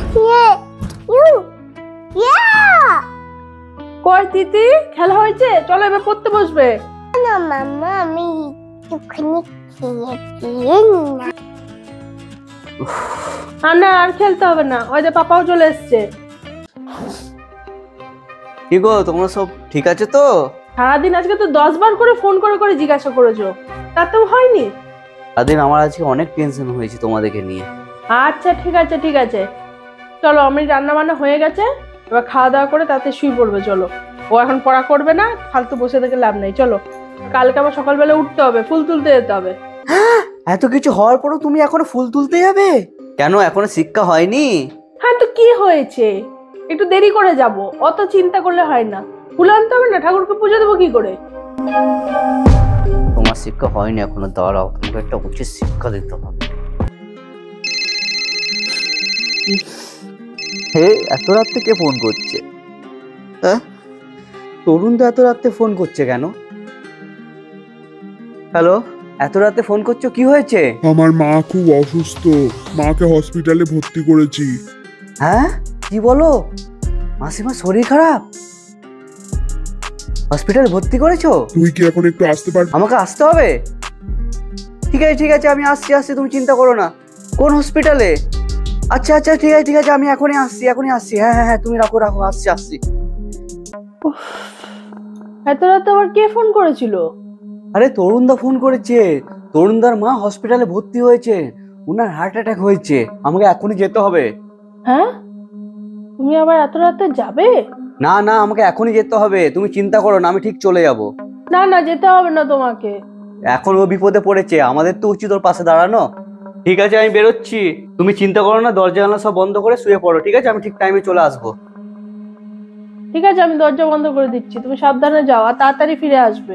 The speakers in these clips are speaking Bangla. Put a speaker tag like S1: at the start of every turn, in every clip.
S1: কই তিতি, খেলা হয়েছে? চলো এবার পড়তে বসবে।
S2: না মাম্মা, আমি একটুখানি খেয়ে না।
S1: না আর খেলতে হবে না, ওই যে পাপাও চলে এসছে।
S3: কি গো, তোমরা সব ঠিক আছে তো?
S1: সারাদিন আজকে তো 10 বার করে ফোন করে করে জিজ্ঞাসা করেছো, তাতেও হয়নি?
S3: সারাদিন আমার আজকে অনেক টেনশন হয়েছে তোমাদেরকে নিয়ে।
S1: আচ্ছা ঠিক আছে ঠিক আছে, চলো আমি রান্না বান্না হয়ে গেছে, এবার খাওয়া দাওয়া করে তাতে শুয়ে পড়বে। চলো, ও এখন পড়া করবে না, ফালতু বসে থেকে লাভ নেই। চলো, কালকে আবার সকালবেলা উঠতে হবে, ফুল তুলতে যেতে হবে।
S3: এত কিছু হওয়ার পরও তুমি এখনো ফুল তুলতে যাবে কেন? এখনো শিক্ষা হয়নি?
S1: হ্যাঁ তো কি হয়েছে, একটু দেরি করে যাব, অত চিন্তা করলে হয় না। ফুল আনতে হবে না, ঠাকুরকে পুজো দেবো কি করে?
S3: তোমার শিক্ষা হয়নি এখনো, দাঁড়াও, তোমাকে একটা উচিত শিক্ষা দিতে হবে। হে, এত রাত্রে কে ফোন করছে? হ্যাঁ, তরুণ তো এত রাত্রে ফোন করছে কেন? হ্যালো, এত রাতে ফোন করছো, কি হয়েছে?
S4: আমার মা খুব অসুস্থ, মাকে হসপিটালে ভর্তি করেছি।
S3: হ্যাঁ, কি বলো? মাসিমার শরীর খারাপ, হসপিটালে ভর্তি করেছো?
S4: তুই কি এখন একটু আসতে পারবি?
S3: আমাকে আসতে হবে? ঠিক আছে ঠিক আছে, আমি আসছি আসছি, তুমি চিন্তা করো না। কোন হসপিটালে? আচ্ছা আচ্ছা ঠিক আছে ঠিক আছে, আমি এখনই আসছি। হ্যাঁ হ্যাঁ হ্যাঁ, তুমি রাখো রাখো, আসছি।
S1: এত রাতে আবার কে ফোন করেছিল?
S3: আরে তরুণদা ফোন করেছে, তরুণদার মা হসপিটালে ভর্তি হয়েছে, উনার হার্ট অ্যাটাক হয়েছে, আমাকে এখনই যেতে হবে।
S1: হ্যাঁ, তুমি আবার এত রাতে যাবে?
S3: না না, আমাকে এখনই যেতে হবে, তুমি চিন্তা করো না, আমি ঠিক চলে যাব।
S1: না না, যেতে হবে না তোমাকে।
S3: এখন ও বিপদে পড়েছে, আমাদের তো উচিত ওর পাশে দাঁড়ানো। ঠিক আছে, আমি বেরোচ্ছি, তুমি চিন্তা করো না, দরজা জানলা সব বন্ধ করে শুয়ে পড়ো, ঠিক আছে? আমি ঠিক টাইমে চলে আসবো।
S1: ঠিক আছে, আমি দরজা বন্ধ করে দিচ্ছি, তুমি সাবধানে যাও আর তাড়াতাড়ি ফিরে আসবে।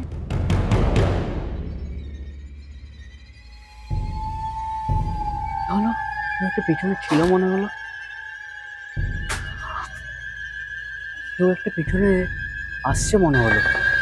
S3: হলো, একটা পিছনে ছিল মনে হলো, কেউ একটা পিছনে আসছে মনে হলো।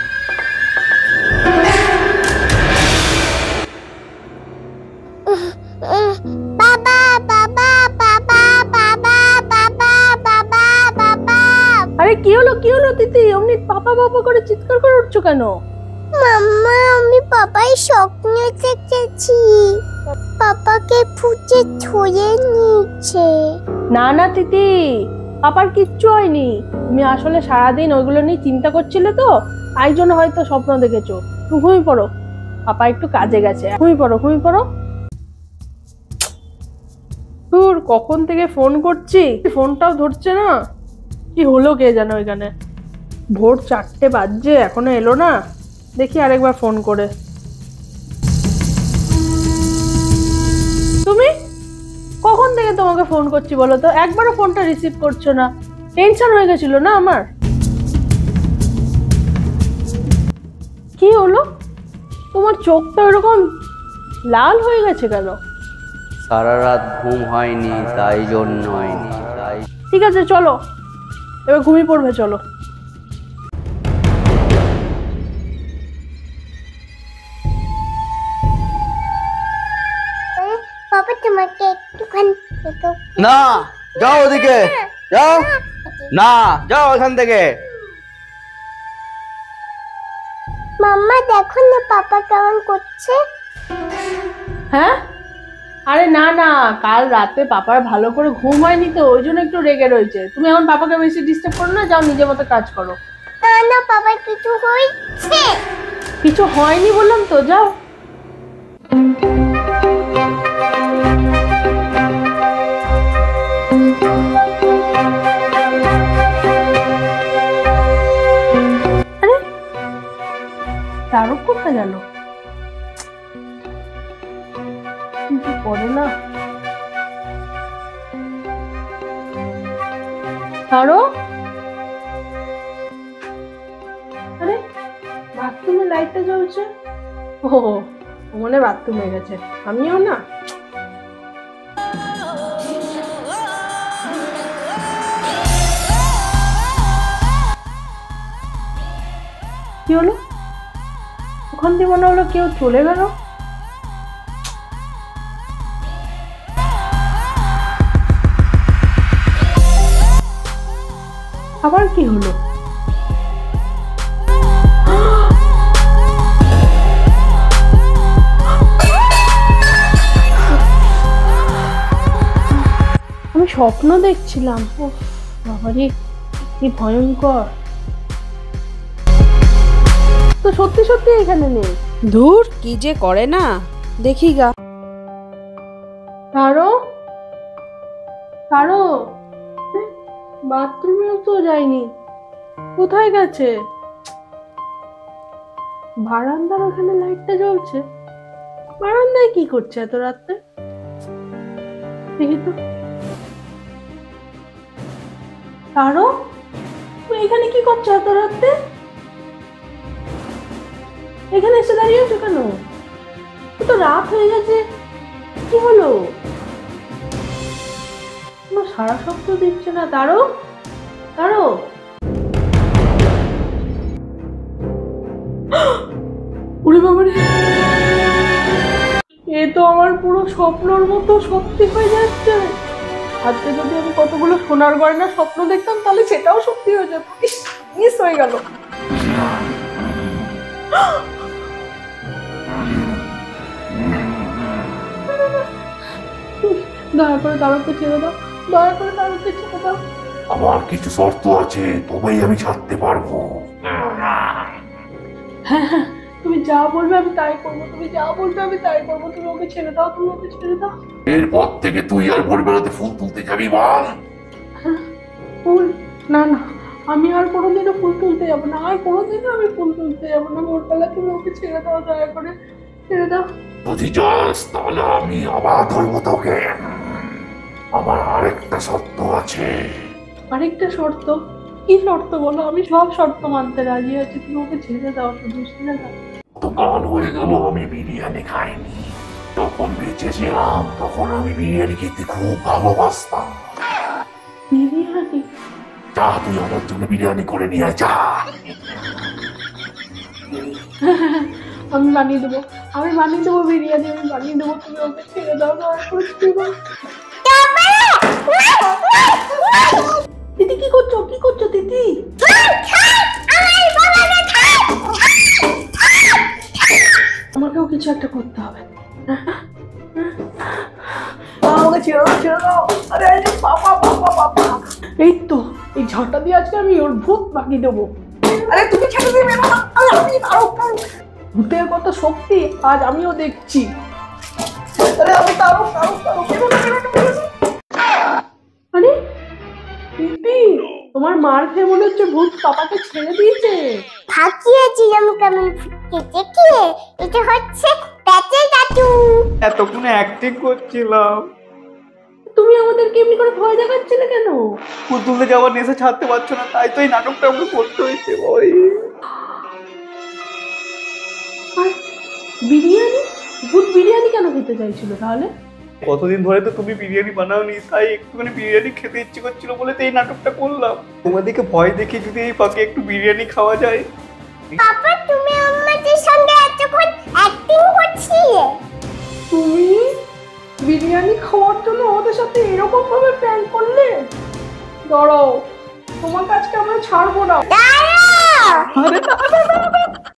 S2: বাবা বাবা বাবা বাবা বাবা বাবা বাবা।
S1: আরে কি হলো তিতি, অমনি পাপা পাপা করে চিৎকার করে উঠছো কেন?
S2: মাম্মা, আমি বাবাই স্বপ্ন দেখেছি, পাপাকে ফুটে ছুঁয়ে নিচ্ছে।
S1: না না তিতি, পাপার কিচ্ছু হয়নি, তুমি আসলে সারাদিন ওইগুলো নিয়ে চিন্তা করছিলে তো, তাই জন্য হয়তো স্বপ্ন দেখেছো। তুমি ঘুমিয়ে পড়ো, পাপা একটু কাজে গেছে, ঘুমিয়ে পড়ো। তোর কখন থেকে ফোন করছি, ফোনটাও ধরছে না, কি হলো কে জানে। ওইখানে ভোর 4টে বাজছে, এখনো এলো না, দেখি আরেকবার ফোন করে। তুমি কখন থেকে তোমাকে ফোন করছি বলো তো, একবারও ফোনটা রিসিভ করছো না, টেনশন হয়ে গেছিল না আমার। কি হলো, তোমার চোখটা ওরকম লাল হয়ে গেছে কেন?
S3: সারা রাত ঘুম হয়নি, তাই জন্য।
S1: ঠিক আছে চলো, এবার ঘুমিয়ে পড়বে, চলো।
S2: বাবা, তোমাকে একটুখানি
S3: না, যাও ওদিকে, যাও না, যাও এখান থেকে।
S2: মাম্মা দেখো না পাপা কেমন করছে।
S1: হ্যাঁ, আরে না না, কাল রাতে পাপার ভালো করে ঘুম হয়নি তো, ওই জন্য একটু রেগে রয়েছে। তুমি এখন পাপাকে বেশি ডিস্টার্ব করো না, যাও নিজের মতো কাজ করো।
S2: না না, পাপা কিছু হয়েছে।
S1: কিছু হয়নি বললাম তো, যাও। আরে তারও কোথায় গেল, কিন্তু পড়ে না। তারও, আরে বাথরুমে লাইটটা জ্বলছে, ও মনে বাথরুমে গেছে, আমিও না। কি হলো, ওখান দিয়ে মনে হলো কেউ চলে গেল। আবার কি হলো? আমি স্বপ্ন দেখছিলাম। উফ, বাবারে কি ভয়ঙ্কর। তো সত্যি সত্যি এখানে নেই।
S5: ধুর কি যে করে না, দেখি গা।
S1: তারো তারো বাথরুমেও তো যায়নি, কোথায় গেছে? বারান্দার ওখানে লাইটটা জ্বলছে, বারান্দায় কি করছে এত রাতে? দেখি তো। তারো তুমি এখানে কি করছো এত রাতে? এখানে এসে দাঁড়িয়ে আছো কেন? তো রাত হয়ে গেছে, কি হলো? কোনো সারা শব্দ দিচ্ছে না। তারো তারো ওরে বাবারে, এ তো আমার পুরো স্বপ্নর মতো সত্যি হয়ে যাচ্ছে। আজকে যদি আমি কতগুলো সোনার গয়না স্বপ্ন দেখতাম তাহলে সেটাও সত্যি হয়ে যেত। মিস হয়ে গেল। দয়া করে তারকে ছেড়ে দাও, দয়া করে তারকে ছেড়ে দাও।
S6: আমার কিছু শর্ত আছে, তবেই আমি ছাড়তে পারবো।
S1: হ্যাঁ হ্যাঁ, তুমি যা বলবে আমি তাই করবো, তুমি যা বলবে আমি তাই করবো। তুমি ওকে ছেড়ে দাও, তুমি ওকে ছেড়ে দাও।
S6: এরপর থেকে তুই আর ভোরবেলাতে ফুল তুলতে যাবি বল?
S1: ফুল? না না, আমি আর কোনোদিনও ফুল তুলতে যাবো না, আর কোনোদিনও আমি ফুল তুলতে যাবো না। ভোরবেলা তুমি ওকে ছেড়ে দাও, দয়া করে ছেড়ে দাও।
S6: যদি যাস তাহলে আমি আবার ধরবো তোকে। আমার আরেকটা শর্ত আছে।
S1: আরেকটা শর্ত? কি শর্ত বলো? আমি সব শর্ত মানতে রাজি আছি, তুমি ওকে ছেড়ে দাও, শুধু ছেড়ে দাও।
S6: তো কাল হয়ে গেল আমি বিরিয়ানি খাইনি। যখন বেঁচে ছিলাম তখন আমি বিরিয়ানি খেতে খুব ভালোবাসতাম।
S1: বিরিয়ানি?
S6: যা তুই আমার জন্য বিরিয়ানি করে নিয়ে আয়, যা।
S1: আমি বানিয়ে দেবো, আমি বানিয়ে দেবো বিরিয়ানি, আমি বানিয়ে দেবো। তুমি ওকে ছেড়ে দাও, দয়া করে ছেড়ে দাও। দিদি কি করছো, কি করছো দিদি? আমাকেও কিছু একটা করতে হবে। আমাকে ছেড়ে দাও, ছেড়ে দাও। আরে বাবা বাবা বাবা, এই তো এই ঝড়টা দিয়ে আজকে আমি ওর ভূত বানিয়ে দেবো। আরে তুমি ছেড়ে দিবে না, আমি ভূতের কত শক্তি আজ আমিও দেখছি। আরে আমি তারও তারও তারও আরে দিদি, তোমার মার খেয়ে মনে হচ্ছে ভূত পাপাকে ছেড়ে দিয়েছে।
S2: থাকিয়েছিলাম কেমন ফুটকে কি এটা হচ্ছে প্যাচের দাদু।
S3: এতক্ষণে অ্যাক্টিং করছিলাম।
S1: তুমি আমাদেরকে এমনি করে ভয় দেখাচ্ছিলে কেন?
S3: ফুল তুলতে যাওয়ার নেশা ছাড়তে পারছো না, তাই তো এই নাটকটা আমাকে করতে হয়েছে। ওই
S1: আর বিরিয়ানি, ভূত বিরিয়ানি কেন খেতে চাইছিল তাহলে?
S3: কতদিন ধরে তো তুমি বিরিয়ানি বানাওনি, তাই একটুখানি বিরিয়ানি খেতে ইচ্ছে করছিল বলে তো এই নাটকটা করলাম। তোমাদেরকে ভয় দেখে যদি এই ফাঁকে একটু বিরিয়ানি খাওয়া যায়।
S2: পাপা তুমি আমাদের সঙ্গে এতক্ষণ অ্যাক্টিং করছিলে।
S1: তুমি বিরিয়ানি খাওয়ার জন্য ওদের সাথে এরকম ভাবে প্র্যাঙ্ক করলে? দাঁড়াও, তোমার কাছকে আমরা ছাড়বো না।
S2: দাঁড়াও।
S1: আরে না, না, না, না,